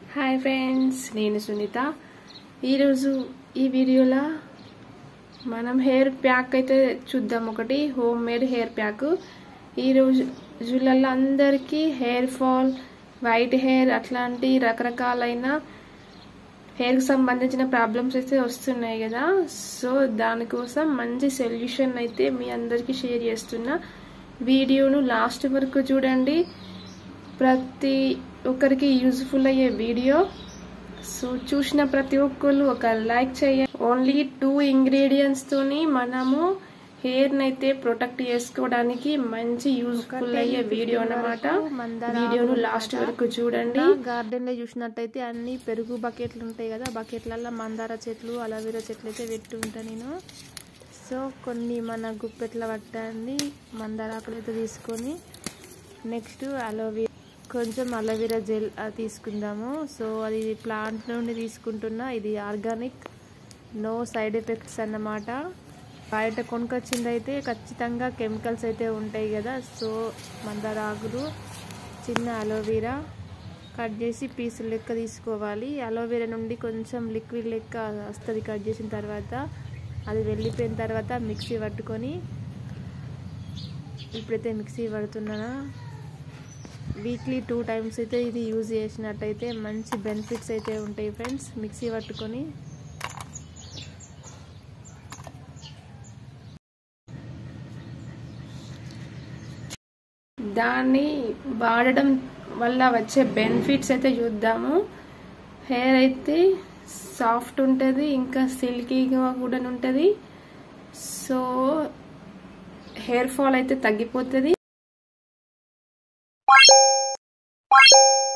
Hi friends, నేను సునీత. ఈరోజు ఈ వీడియోలో మనం హెయిర్ ప్యాక్ అయితే చూద్దాం. ఒకటి హోమ్ మేడ్ హెయిర్ ప్యాక్. ఈ రోజులలో అందరికీ హెయిర్ ఫాల్, వైట్ హెయిర్ అట్లాంటి రకరకాలైన హెయిర్కి సంబంధించిన ప్రాబ్లమ్స్ అయితే వస్తున్నాయి కదా. సో దానికోసం మంచి సొల్యూషన్ అయితే మీ అందరికీ షేర్ చేస్తున్నా. వీడియోను లాస్ట్ వరకు చూడండి. ప్రతి ఒక్కరికి యూజ్ఫుల్ అయ్యే వీడియో. సో చూసిన ప్రతి ఒక్కరు ఒక లైక్ చేయండి. ఓన్లీ 2 ఇంగ్రీడియంట్స్ తోని మనము హెయిర్ నైతే ప్రొటెక్ట్ చేసుకోవడానికి మంచి యూజ్ఫుల్ అయ్యే వీడియో అన్నమాట. వీడియోను లాస్ట్ వరకు చూడండి. గార్డెన్ లో చూసినట్టయితే అన్ని పెరుగు బకెట్లు ఉంటాయి కదా, బకెట్లలో మందార చెట్లు, అలోవెరా చెట్లు అయితే పెట్టి ఉంటాను నేను. సో కొన్ని మన గుప్పెట్ల పట్టండి మందార ఆకులు అయితే తీసుకొని, నెక్స్ట్ కొంచెం అలోవెరా జెల్ తీసుకుందాము. సో అది ప్లాంట్ నుండి తీసుకుంటున్నా. ఇది ఆర్గానిక్, నో సైడ్ ఎఫెక్ట్స్ అన్నమాట. బయట కొనుకొచ్చిందైతే ఖచ్చితంగా కెమికల్స్ అయితే ఉంటాయి కదా. సో మందార ఆకులు, చిన్న అలోవెరా కట్ చేసి పీసులు లెక్క తీసుకోవాలి. అలోవెరా నుండి కొంచెం లిక్విడ్ లెక్క వస్తుంది కట్ చేసిన తర్వాత. అది వెళ్ళిపోయిన తర్వాత మిక్సీ పట్టుకొని, ఇప్పుడైతే మిక్సీ పడుతున్నానా. వీక్లీ 2 టైమ్స్ అయితే ఇది యూజ్ చేసినట్టయితే మంచి బెనిఫిట్స్ అయితే ఉంటాయి ఫ్రెండ్స్. మిక్సీ పట్టుకొని దాన్ని వాడడం వల్ల వచ్చే బెనిఫిట్స్ అయితే చూద్దాము. హెయిర్ అయితే సాఫ్ట్ ఉంటుంది, ఇంకా సిల్కీగా కూడా ఉంటుంది. సో హెయిర్ ఫాల్ అయితే తగ్గిపోతుంది.